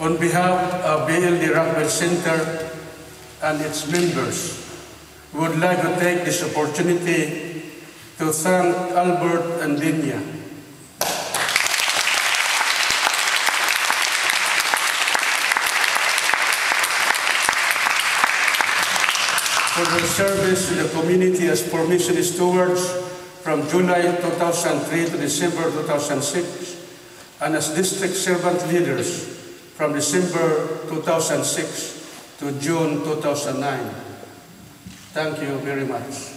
On behalf of BLD Rockville Center and its members, we would like to take this opportunity to thank Albert and Dinya for their service to the community as permission stewards from July 2003 to December 2006, and as district servant leaders from December 2006 to June 2009. Thank you very much.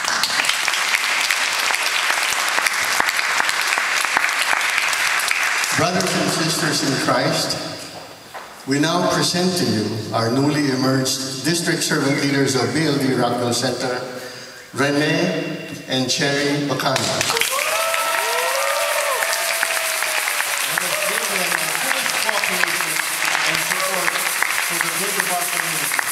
Brothers and sisters in Christ, we now present to you our newly emerged district servant leaders of BLD Rockville Center, Rene and Cherry Bacani. And support for the good of our community.